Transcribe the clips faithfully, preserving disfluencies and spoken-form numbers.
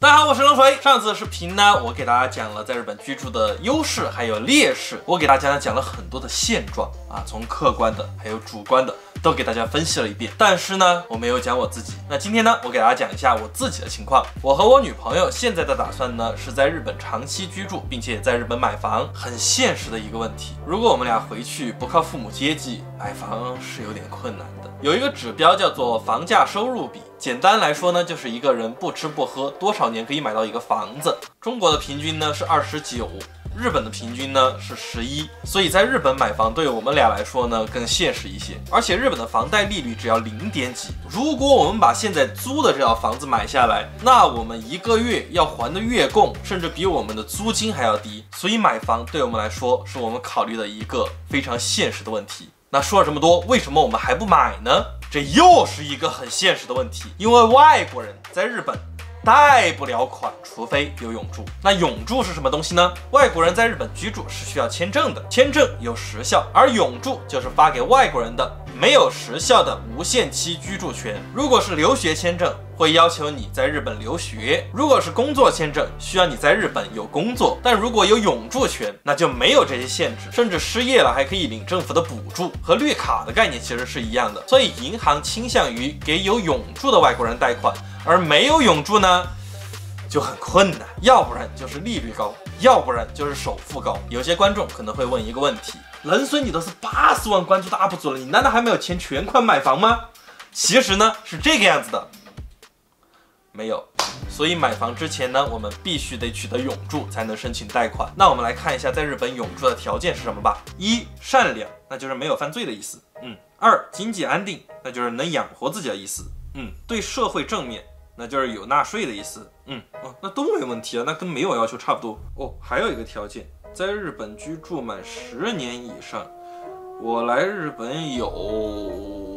大家好，我是冷水。上次视频呢，我给大家讲了在日本居住的优势还有劣势，我给大家呢讲了很多的现状啊，从客观的还有主观的都给大家分析了一遍。但是呢，我没有讲我自己。那今天呢，我给大家讲一下我自己的情况。我和我女朋友现在的打算呢，是在日本长期居住，并且在日本买房。很现实的一个问题，如果我们俩回去不靠父母接济，买房是有点困难的。有一个指标叫做房价收入比。简单来说呢，就是一个人不吃不喝多少年可以买到一个房子。中国的平均呢是二十九，日本的平均呢是十一，所以在日本买房对我们俩来说呢更现实一些。而且日本的房贷利率只要零点几，如果我们把现在租的这套房子买下来，那我们一个月要还的月供甚至比我们的租金还要低。所以买房对我们来说是我们考虑的一个非常现实的问题。那说了这么多，为什么我们还不买呢？这又是一个很现实的问题，因为外国人在日本贷不了款，除非有永住。那永住是什么东西呢？外国人在日本居住是需要签证的，签证有时效，而永住就是发给外国人的没有时效的无限期居住权。如果是留学签证，会要求你在日本留学；如果是工作签证，需要你在日本有工作。但如果有永住权，那就没有这些限制，甚至失业了还可以领政府的补助，和绿卡的概念其实是一样的。所以银行倾向于给有永住的外国人贷款，而没有永住呢就很困难，要不然就是利率高，要不然就是首付高。有些观众可能会问一个问题，冷水，你都是八十万关注的 U P 主了，你难道还没有钱全款买房吗？其实呢是这个样子的，没有。所以买房之前呢，我们必须得取得永住才能申请贷款。那我们来看一下在日本永住的条件是什么吧。一、善良，那就是没有犯罪的意思。嗯。二、经济安定，那就是能养活自己的意思。嗯。对社会正面，那就是有纳税的意思。嗯。哦，那都没问题啊，那跟没有要求差不多。哦，还有一个条件，在日本居住满十年以上。我来日本有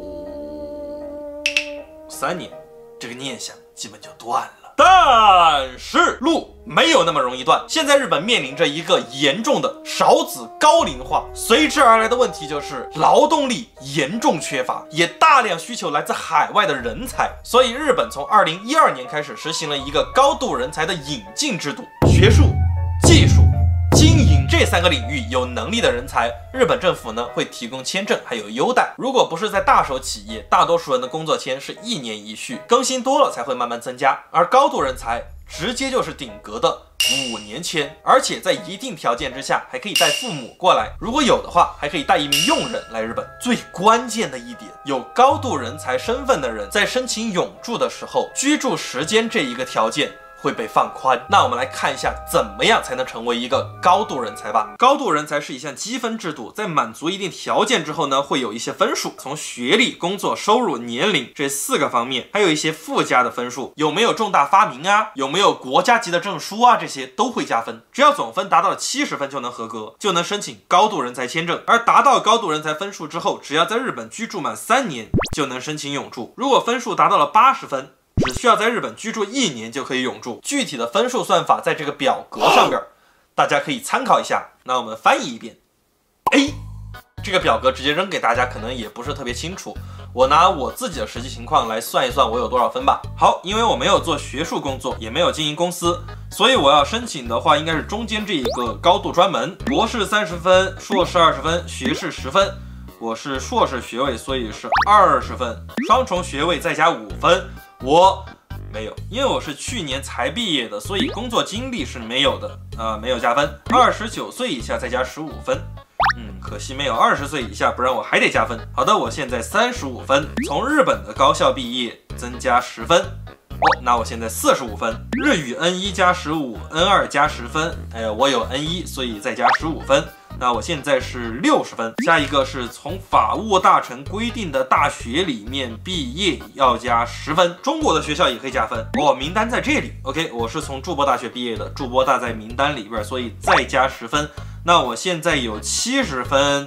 三年，这个念想基本就断了。但是路没有那么容易断。现在日本面临着一个严重的少子高龄化，随之而来的问题就是劳动力严重缺乏，也大量需求来自海外的人才。所以日本从二零一二年开始实行了一个高度人才的引进制度，学术、技术、经营这三个领域有能力的人才，日本政府呢会提供签证还有优待。如果不是在大手企业，大多数人的工作签是一年一续，更新多了才会慢慢增加。而高度人才直接就是顶格的五年签，而且在一定条件之下还可以带父母过来，如果有的话还可以带一名佣人来日本。最关键的一点，有高度人才身份的人在申请永住的时候，居住时间这一个条件会被放宽。那我们来看一下怎么样才能成为一个高度人才吧。高度人才是一项积分制度，在满足一定条件之后呢，会有一些分数，从学历、工作、收入、年龄这四个方面，还有一些附加的分数，有没有重大发明啊，有没有国家级的证书啊，这些都会加分。只要总分达到了七十分就能合格，就能申请高度人才签证。而达到高度人才分数之后，只要在日本居住满三年就能申请永住。如果分数达到了八十分，只需要在日本居住一年就可以永住。具体的分数算法在这个表格上边，大家可以参考一下。那我们翻译一遍。A， 这个表格直接扔给大家可能也不是特别清楚，我拿我自己的实际情况来算一算我有多少分吧。好，因为我没有做学术工作，也没有经营公司，所以我要申请的话应该是中间这一个高度专门。博士三十分，硕士二十分，学士十分。我是硕士学位，所以是二十分，双重学位再加五分。我没有，因为我是去年才毕业的，所以工作经历是没有的啊、呃，没有加分。二十九岁以下再加十五分，嗯，可惜没有二十岁以下，不然我还得加分。好的，我现在三十五分，从日本的高校毕业，增加十分。哦，那我现在四十五分，日语 N 一 加十五 ，N 二 加十分。哎呀，我有 N 一，所以再加十五分。那我现在是六十分。下一个是从法务大臣规定的大学里面毕业要加十分，中国的学校也可以加分。哦，名单在这里。OK， 我是从筑波大学毕业的，筑波大在名单里边，所以再加十分。那我现在有七十分。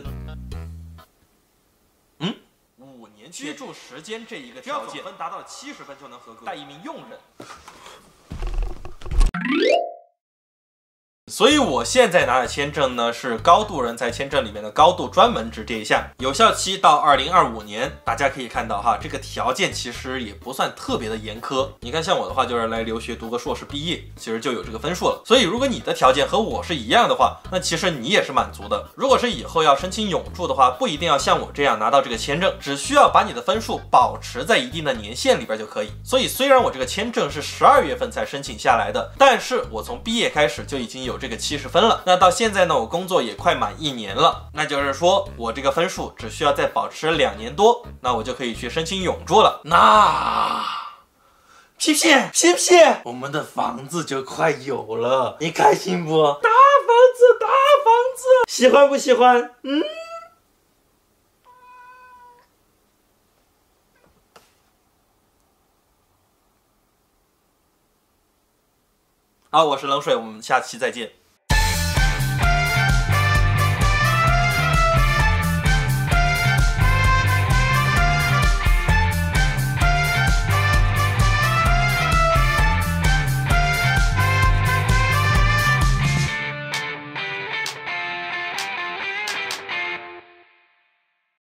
嗯，五年居住时间这一个条件，分达到七十分就能合格，带一名佣人。 所以我现在拿的签证呢是高度人才签证里面的高度专门职这一项，有效期到二零二五年。大家可以看到哈，这个条件其实也不算特别的严苛。你看像我的话就是来留学读个硕士毕业，其实就有这个分数了。所以如果你的条件和我是一样的话，那其实你也是满足的。如果是以后要申请永驻的话，不一定要像我这样拿到这个签证，只需要把你的分数保持在一定的年限里边就可以。所以虽然我这个签证是十二月份才申请下来的，但是我从毕业开始就已经有这个七十分了。那到现在呢，我工作也快满一年了，那就是说我这个分数只需要再保持两年多，那我就可以去申请永驻了。那屁屁屁屁，我们的房子就快有了，你开心不？大房子，大房子，喜欢不喜欢？嗯。好，我是冷水，我们下期再见。